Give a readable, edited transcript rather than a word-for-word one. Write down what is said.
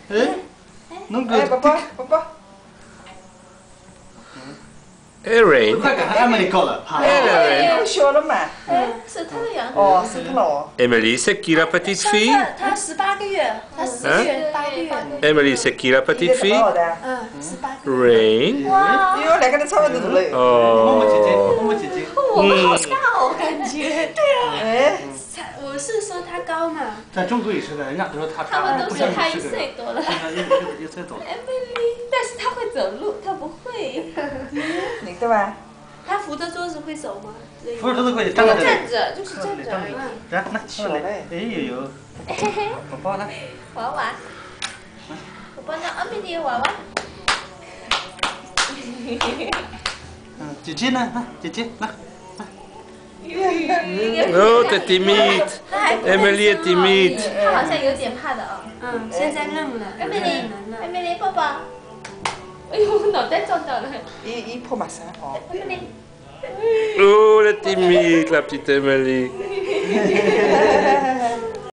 弄个。 宝宝。 Erin. 快给 Emily 够了。 太小了嘛。 是他的样子。 哦，是他了。 Emily, c'est qui la petite fille? 他18个月，他10个月8个月。 Emily, c'est qui la petite fille? 18个月。 Rain. 哇！哟，两个人差不多大了。 哦。 摸摸姐姐。 我们好高，感觉。对啊。 哎。 我是说他高嘛。 在中国也是的，人家都说他们都说他1岁多了。 1岁多。 Emily， 但是他会走路，他不会。 你的吧？ 他扶着桌子会走吗？ 扶着桌子可以站着。 站着，就是站着而已。 来，去来。哎呦呦。宝宝来。 娃娃。宝宝呢？Emily娃娃。 姐姐呢？来，姐姐来。 Oh, t'es timide. Emily est timide. 他好像有点怕的哦。现在认了。Emily，抱抱。哎呦，脑袋撞到了。 一破马山哦。 Emily。 Oh, elle est timide, la petite Emily.